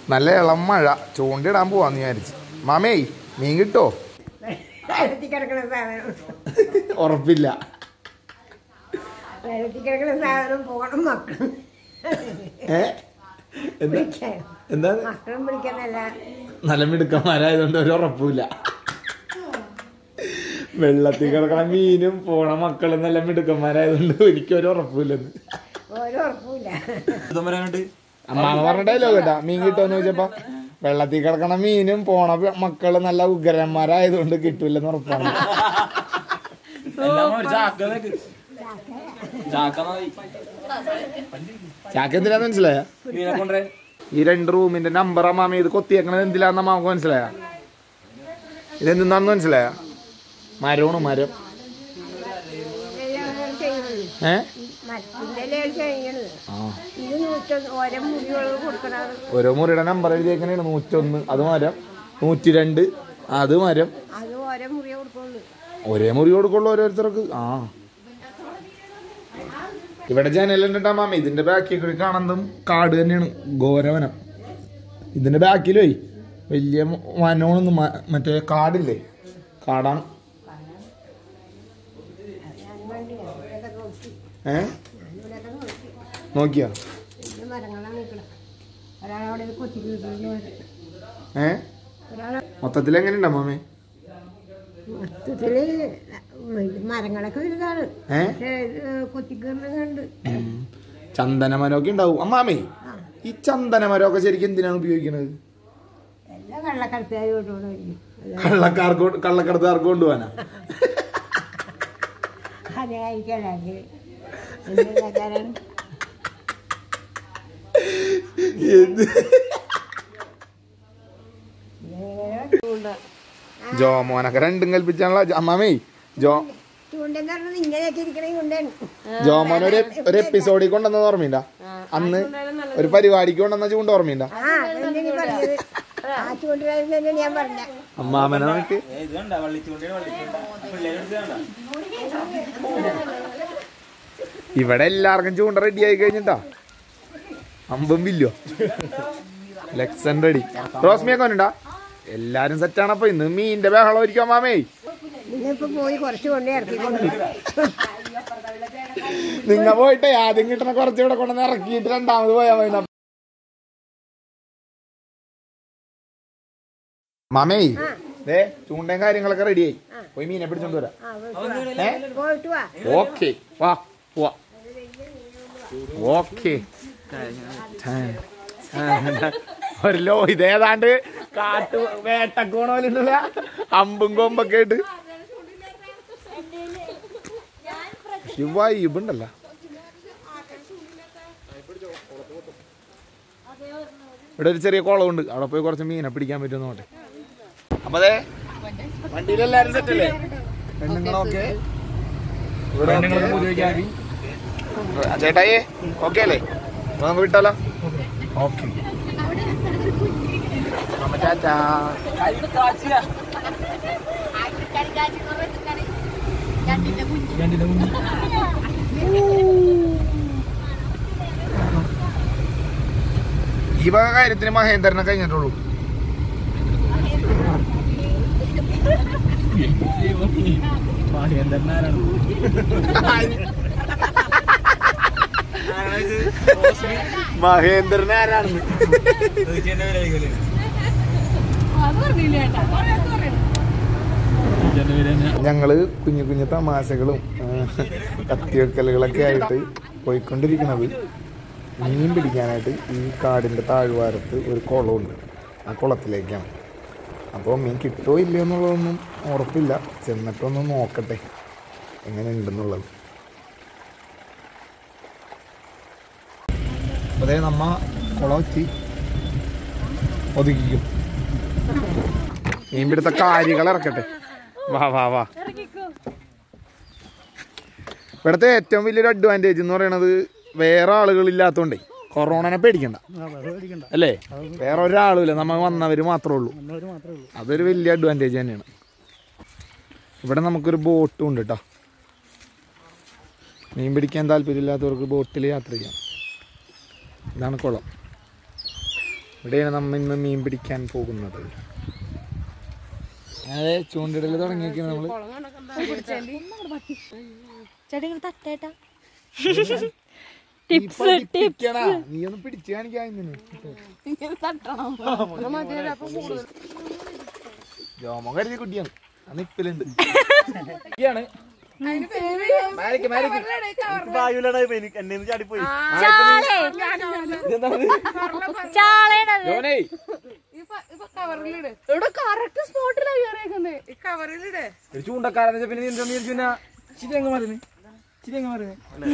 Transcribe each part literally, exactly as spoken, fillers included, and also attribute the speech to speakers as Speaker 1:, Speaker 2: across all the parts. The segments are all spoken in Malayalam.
Speaker 1: നല്ല ഇളം മഴ ചൂണ്ടിടാൻ പോവാന്ന് വിചാരിച്ചു. മാമേ മീൻ കിട്ടോ? ഉറപ്പില്ല. എന്താ നല്ല മിടുക്കന്മാരായതുകൊണ്ട് ഒരു ഉറപ്പില്ല. വെള്ളത്തിൽ കിടക്കണ മീനും പോണ മക്കളും നല്ല മിടുക്കന്മാരായതുകൊണ്ട് ഒരിക്കലും ഒരു ഉറപ്പില്ലെന്ന്. അമ്മാമ പറഞ്ഞ ഡയലോഗ് കേട്ടാ, മീൻ കിട്ടുമെന്ന് ചോദിച്ചപ്പോ വെള്ളത്തിൽ കിടക്കണ മീനും പോണ മക്കള് നല്ല ഉഗ്രന്മാരായതുകൊണ്ട് കിട്ടൂലെന്ന് ഉറപ്പാണ്. ചാക്ക എന്തിനാന്ന് മനസ്സിലായ? ഈ രണ്ട് റൂമിന്റെ നമ്പർ അമ്മാമ ഇത് കൊത്തിയേക്കണത് എന്തിലാന്ന് അമ്മാമക്ക് മനസ്സിലായ? ഇതെന്താന്ന് മനസ്സിലായ? മരമാണ് മരം. ഏ ഓരോ മുറിയുടെ നമ്പർ എഴുതിയേക്കണേണ്. നൂറ്റൊന്ന് അത് മരം, നൂറ്റി രണ്ട് അത് മരം. ഒരേ മുറി കൊടുക്കുള്ളൂ ഓരോരുത്തർക്ക്. ആ ഇവിടെ ജനലുണ്ടാ മാമ. ഇതിന്റെ ബാക്കിൽ കൂടി കാണുന്നതും കാട് തന്നെയാണ്, ഘോരവനം. ഇതിന്റെ ബാക്കിലോയി വലിയ വനമൊന്നും മറ്റേ കാടില്ലേ, കാടാണ്. ഏ നോക്കിയാ ഏ മൊത്തത്തിൽ എങ്ങനെയുണ്ടാ മാമേ?
Speaker 2: മൊത്തത്തില് മരങ്ങളൊക്കെ വലുതാണ്. കൊത്തിക്കേറുന്നുണ്ട്.
Speaker 1: ചന്ദനമരമൊക്കെ ഉണ്ടാവും അമ്മാമേ. ഈ ചന്ദനമരമൊക്കെ ശരിക്കും എന്തിനാണ് ഉപയോഗിക്കുന്നത്? കള്ളക്കാർക്ക് കള്ളക്കടത്തുകാർക്ക് കൊണ്ടുപോകാനാ? ജോമോനൊക്കെ രണ്ടും കൽപ്പിച്ചാണല്ലോ അമ്മാമേ. ജോ ജോമോൻ ഒരു ഒരു എപ്പിസോഡിൽ കൊണ്ടുവന്നത് ഓർമ്മയുണ്ട? അന്ന് ഒരു പരിപാടിക്ക് കൊണ്ടുവന്ന ചൂണ്ട ഓർമ്മയുണ്ട? അമ്മാമനൊക്കെ ഇവിടെ എല്ലാവർക്കും ചൂണ്ട റെഡി ആയി കഴിഞ്ഞിട്ടാ. അമ്പും വില്ലോ ലക്സൻ റെഡി. റോസ്മിയൊക്കെ വന്നിട്ടാ? എല്ലാരും സെറ്റാണ്. അപ്പൊ ഇന്ന് മീനിന്റെ ബഹളം ഇരിക്കും അമ്മാമേ. നിങ്ങ പോയിട്ടേ ആദ്യം കിട്ടണ കുറച്ചുകൂടെ കൊണ്ടുവന്ന് ഇറക്കിയിട്ട് രണ്ടാമത് പോയാ മതി. മാമേ ദേ ചൂണ്ടയും കാര്യങ്ങളൊക്കെ റെഡിയായി. പോയി മീനെ പിടിച്ചോണ്ട് വരാം. ഓക്കെ വാ പോവാ. ഓക്കെ ഒരല്ലോ ഇതേതാണ്ട് കാട്ടു വേട്ടക്കോണോലുണ്ടല്ല, അമ്പും കൊമ്പൊക്കെ ആയിട്ട് ശിവായിബുണ്ടല്ല. ഇവിടെ ഒരു ചെറിയ കുളമുണ്ട്, അവിടെ പോയി കുറച്ച് മീനെ പിടിക്കാൻ പറ്റുമെന്ന് നോട്ടെ. അപ്പൊ അതെ വണ്ടിയിലെല്ലാരും സെറ്റല്ലേ? പെണ്ണുങ്ങളൊക്കെ ചേട്ടായി ഓക്കെ അല്ലേ? നമുക്ക് വിട്ടാലോ? ഓക്കെ ഈ വക കാര്യത്തിന് മഹേന്ദ്രനെ കഴിഞ്ഞിട്ടുള്ളൂ. മഹേന്ദ്രൻ ആരാണെന്ന് ഞങ്ങള് കുഞ്ഞു കുഞ്ഞു തമാശകളും കത്തിവെക്കലുകളൊക്കെ ആയിട്ട് പോയിക്കൊണ്ടിരിക്കുന്നത് മീൻ പിടിക്കാനായിട്ട് ഈ കാടിൻ്റെ താഴ്വാരത്ത് ഒരു കുളമുണ്ട്. ആ കുളത്തിലേക്കാണ്. അപ്പോൾ മീൻ കിട്ടുമോ ഇല്ലയോ എന്നുള്ളതൊന്നും ഉറപ്പില്ല. ചെന്നിട്ടൊന്ന് നോക്കട്ടെ എങ്ങനെ ഉണ്ടെന്നുള്ളത്. അതേ നമ്മ കുളത്തി ഒതുക്കിക്കും. മീൻ പിടുത്ത കാര്യങ്ങൾ ഇറക്കട്ടെ. വാ വാ വാ. ഇവിടുത്തെ ഏറ്റവും വലിയൊരു അഡ്വാൻറ്റേജ് എന്ന് പറയണത് വേറെ ആളുകളില്ലാത്തോണ്ടേ കൊറോണനെ പേടിക്കണ്ട അല്ലേ? വേറെ ഒരാളുമില്ല, നമ്മൾ വന്നവര് മാത്രമേ ഉള്ളൂ. അതൊരു വലിയ അഡ്വാൻറ്റേജ് തന്നെയാണ്. ഇവിടെ നമുക്കൊരു ബോട്ടും ഉണ്ട് കേട്ടോ. മീൻ പിടിക്കാൻ താല്പര്യമില്ലാത്തവർക്ക് ബോട്ടിൽ യാത്ര ചെയ്യാം. ഇതാണ് കുളം. ഇവിടെയാണ് നമ്മ ഇന്ന് മീൻ പിടിക്കാൻ പോകുന്നത്. അതെ, ചൂണ്ടിടല് തുടങ്ങിയേക്ക് നമ്മള്. നീ ഒന്ന് പിടിച്ചു കാണിക്കാ. ജോമോ കരുതി കുട്ടിയാണ്, നിപ്പിലുണ്ട്. ചൂണ്ടക്കാരെന്ന് പിന്നെ ചിരിയങ്ങ് മരുന്ന് ചിരിയങ്ങ് മരുന്ന്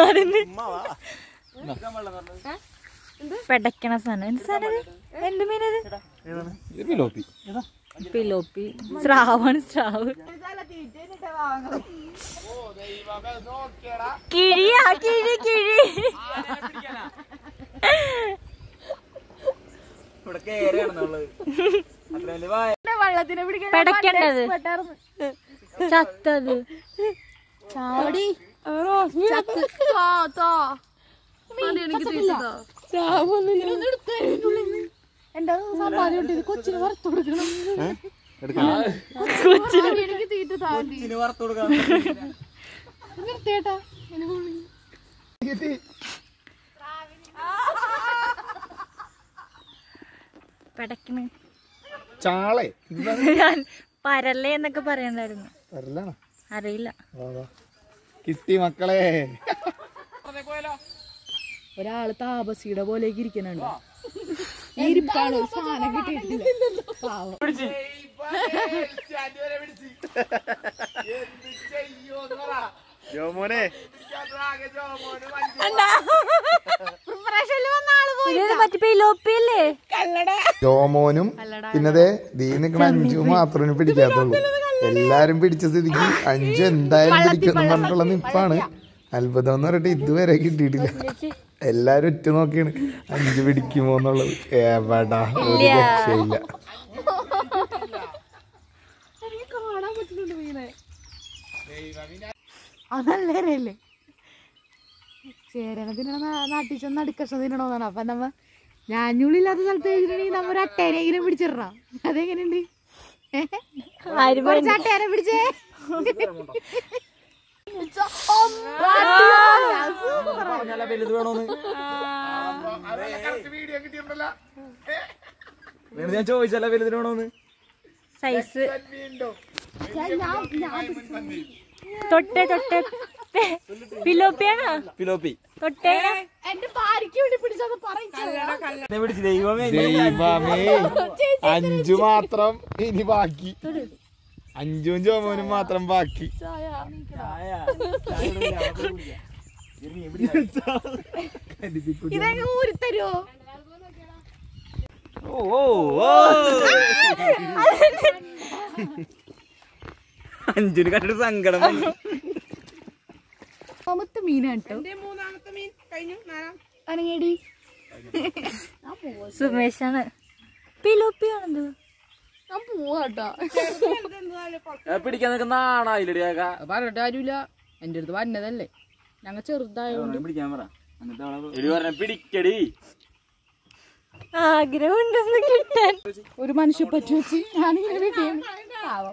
Speaker 3: പെടക്കണ സാധനം. എന്ത് സാധനം? എന്ത് മീനത്?
Speaker 1: പിലോപ്പി.
Speaker 3: പിലോപ്പി. സ്രാവാണ്, സ്രാവ്. കിഴിയാ, കിഴി കിഴി. പെടക്കണ്ടത് ചത്തത് ചാടി
Speaker 2: എന്റെ സമ്പാദ്യം കൊച്ചിന് വറുത്ത് കൊടുക്കണം. എനിക്ക് തീറ്റ നിർത്തിയേട്ടാ.
Speaker 3: പെടക്കണ്
Speaker 1: ചാളെ
Speaker 3: ഞാൻ പരല്ലേ എന്നൊക്കെ പറയണ്ടായിരുന്നു. അറിയില്ല.
Speaker 1: കിട്ടി മക്കളെ.
Speaker 2: ഒരാള് താപസിയുടെ പോലേക്ക് ഇരിക്കണുണ്ട്. ഇരിപ്പാണ്, സാധനം കിട്ടിയിട്ടില്ല. പാവം.
Speaker 1: ജോമോനും പിന്നെ ദീനിക്കണ അഞ്ചു മാത്രമേ പിടിക്കാത്തുള്ളൂ. എല്ലാരും പിടിച്ച സ്ഥിതിക്ക് അഞ്ചു എന്തായാലും പിടിക്കുമെന്ന് പറഞ്ഞിട്ടുള്ള നിപ്പാണ്. അത്ഭുതം എന്ന് പറഞ്ഞിട്ട് ഇതുവരെ കിട്ടിയിട്ടില്ല. എല്ലാരും ഒറ്റ നോക്കിയാണ് അഞ്ചു പിടിക്കുമോ എന്നുള്ളത്. എവിടാ ഒരു രക്ഷയില്ല.
Speaker 2: അതല്ലേ ചേരണ തിന്നണ നാട്ടിൽ ചെന്ന് നടുക്കഷ തിന്നണോന്നാണ്. അപ്പൊ നമ്മ ഞാഞ്ഞുള്ളില്ലാത്ത സ്ഥലത്ത് കഴിഞ്ഞിട്ടുണ്ടെങ്കിൽ നമ്മ ഒരു അട്ടേനെങ്കിലും പിടിച്ചിടണം. അതെങ്ങനെയുണ്ട്? അട്ടേനെ പിടിച്ചേ.
Speaker 1: ഞാൻ ചോദിച്ചല്ല വലുതിന് വേണോന്ന്.
Speaker 3: സൈസ് തൊട്ടേ തൊട്ടേ പിലോപ്പിയാണോ?
Speaker 1: പിലോപ്പി.
Speaker 3: തൊട്ടേ
Speaker 1: ദൈവമേ, അഞ്ചു മാത്രം ഇനി ബാക്കി. അഞ്ചും ജോമോനും മാത്രം ബാക്കി.
Speaker 2: ഇതങ്ങ് ഊരിത്തരുവോ?
Speaker 1: അഞ്ചിന് കണ്ടിട്ട് സങ്കടം.
Speaker 2: മൂന്നാമത്തെ മീനാണ് കേട്ടോ. മൂന്നാമത്തെ മീൻ കഴിഞ്ഞു. അനങ്ങേടി
Speaker 3: സുമേഷാണ്. പിലോപ്പിയാണെന്തോ
Speaker 2: ഞാൻ പോവാട്ടോ.
Speaker 1: പിടിക്കാൻ നിൽക്കുന്നാണായില്ലേ
Speaker 2: പറഞ്ഞിട്ട് ആരുമില്ല. എന്റെ അടുത്ത് വന്നതല്ലേ, ഞങ്ങൾ ചെറുതായോണ്ട്.
Speaker 1: പിടിക്കടി.
Speaker 3: ആഗ്രഹമുണ്ടെന്ന് കിട്ടാൻ
Speaker 2: ഒരു മനുഷ്യ പറ്റി വെച്ച് ഞാനിങ്ങനെ വീട്ടിൽ പാവം.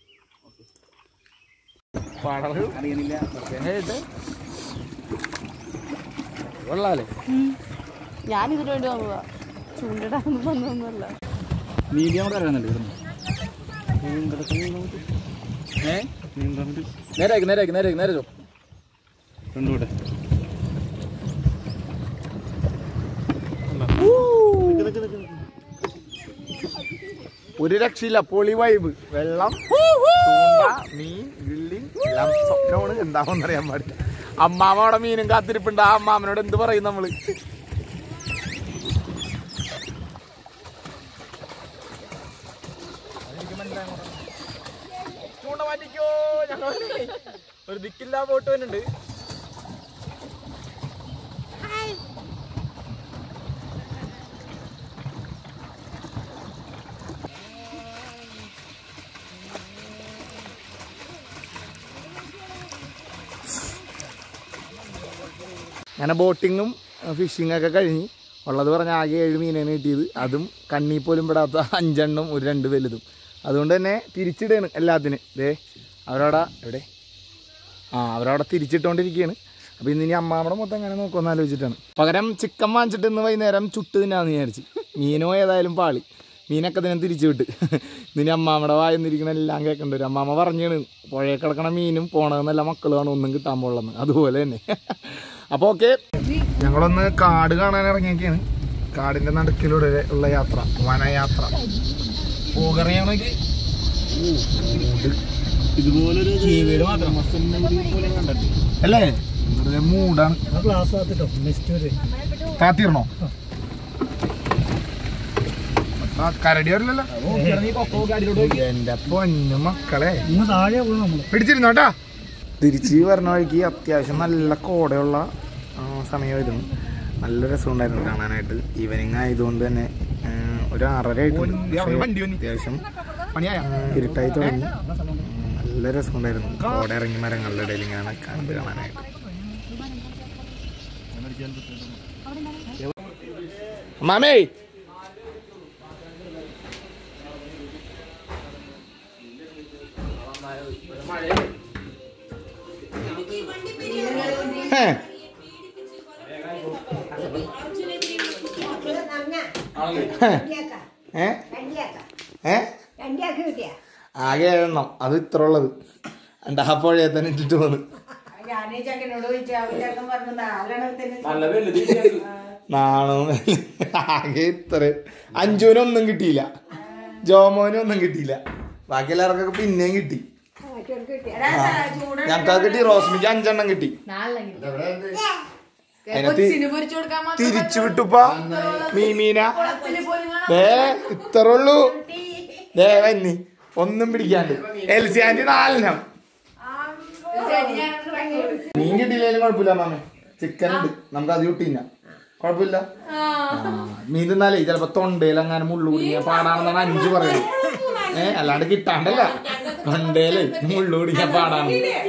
Speaker 1: കൊള്ളാലേ.
Speaker 2: ഞാനിതിനു വേണ്ടി വന്നതാ, ചൂണ്ടിടാനൊന്നും വന്നൊന്നുമല്ല.
Speaker 1: നേരാക്കി നേരാക്കി നേരാക്കി നേരോ രണ്ടുകൂടെ. ഒരു രക്ഷയില്ല. പൊളി വൈബ്. വെള്ളം, മീൻ, ഗ്രില്ലിങ് എല്ലാം സ്വപ്നമാണ്. എന്താണെന്ന് അറിയാൻ പാടില്ല. അമ്മാമ അവിടെ മീനും കാത്തിരിപ്പുണ്ട്. ആ അമ്മാമനോട് എന്ത് പറയും നമ്മള്? ചൂണ്ട മാറ്റിക്കോ. ഞങ്ങൾ ഒരു ദിക്കില്ലാ ബോട്ട് വരുന്നുണ്ട്. അങ്ങനെ ബോട്ടിങ്ങും ഫിഷിങ്ങും ഒക്കെ കഴിഞ്ഞ് ഉള്ളത് പറഞ്ഞാൽ ആകെ ഏഴ് മീനാണ് കിട്ടിയത്. അതും കണ്ണി പോലും പെടാത്ത അഞ്ചെണ്ണം ഒരു രണ്ട് വലുതും. അതുകൊണ്ട് തന്നെ തിരിച്ചിടുകയാണ് എല്ലാത്തിനും. ദേ അവരവിടെ എവിടെ ആ അവരവിടെ തിരിച്ചിട്ടുകൊണ്ടിരിക്കുകയാണ്. അപ്പോൾ ഇന്ന് ഇനി അമ്മാമ്മയുടെ മൊത്തം എങ്ങനെ നോക്കുമെന്ന് ആലോചിച്ചിട്ടാണ്. പകരം ചിക്കൻ വാങ്ങിച്ചിട്ട് ഇന്ന് വൈകുന്നേരം ചുട്ട് തിന്നാന്ന് വിചാരിച്ച്. മീനോ ഏതായാലും പാളി, മീനൊക്കെ തന്നെ തിരിച്ചു വിട്ട്. ഇനി അമ്മാമ്മയുടെ വായെന്നിരിക്കണ എല്ലാം കേൾക്കേണ്ടി വരും. അമ്മാമ്മ പറഞ്ഞാണ് പുഴയിൽ കിടക്കണ മീനും പോണതെന്നല്ല മക്കളാണ് ഒന്നും കിട്ടാൻ പോകുള്ളതെന്ന്. അതുപോലെ തന്നെ. അപ്പോൾ ഓക്കെ, ഞങ്ങളൊന്ന് കാട് കാണാൻ ഇറങ്ങിയൊക്കെയാണ്. കാടിൻ്റെ നടുക്കിലൂടെ ഉള്ള യാത്ര, വനയാത്ര. പോകറിയാണെങ്കിൽ ഇതുപോലൊരു ജീവിയുടെ മാത്രം അല്ലേ, വെറുതെ മൂടാണ്. താത്തിരണോ കരടി വരില്ലല്ലോ. എന്റെ പൊന്നു മക്കളെ പിടിച്ചിരുന്നോട്ടാ. തിരിച്ച് പറഞ്ഞ വഴിക്ക് അത്യാവശ്യം നല്ല കോടയുള്ള സമയമായിരുന്നു. നല്ല രസമുണ്ടായിരുന്നു കാണാനായിട്ട്. ഈവനിങ് ആയതുകൊണ്ട് തന്നെ ഒരു ആറര ആയിട്ടുണ്ട്. അത്യാവശ്യം ഇരുട്ടായി തുടങ്ങി. നല്ല രസമുണ്ടായിരുന്നു. കോട ഇറങ്ങി മരങ്ങളുടെ ഇടയിൽ ഇങ്ങനെ കണ്ട് കാണാനായിട്ട്. മാമേ ആകെ ഏഴെണ്ണം, അത് ഇത്ര ഉള്ളത്. എൻ്റെ ആ പുഴയെ തന്നെ ഇട്ടിട്ട് വന്ന് നാണോ. ആകെ ഇത്ര. അഞ്ചുവിനൊന്നും കിട്ടിയില്ല, ജോമോനും ഒന്നും കിട്ടിയില്ല. ബാക്കി എല്ലാവർക്കൊക്കെ പിന്നെയും കിട്ടി. ഞങ്ങൾക്ക് കിട്ടി. റോസ്മിക്ക് അഞ്ചെണ്ണം കിട്ടി. തിരിച്ചു വിട്ടുപ്പാ മീമീന. ഏ ഇത്ര ഉള്ളൂ. ദേ വന്നി ഒന്നും പിടിക്കാണ്ട്. എൽസി ആന്റി നാലെണ്ണം. മീൻ കിട്ടിയില്ലേലും കുഴപ്പമില്ല മാമേ, ചിക്കൻ ഉണ്ട്, നമുക്ക് അത് കിട്ടില്ല, കുഴപ്പമില്ല. മീൻ തിന്നാലേ ചിലപ്പോ തൊണ്ടയിൽ അങ്ങനെ മുള്ളു കുടിക്കാൻ പാടാണെന്നാണ് അഞ്ചു പറയുന്നത്. ഏഹ് അല്ലാണ്ട് കിട്ടാണ്ടല്ല, തൊണ്ടയില് മുള്ളു കുടിക്കാൻ പാടാണ്.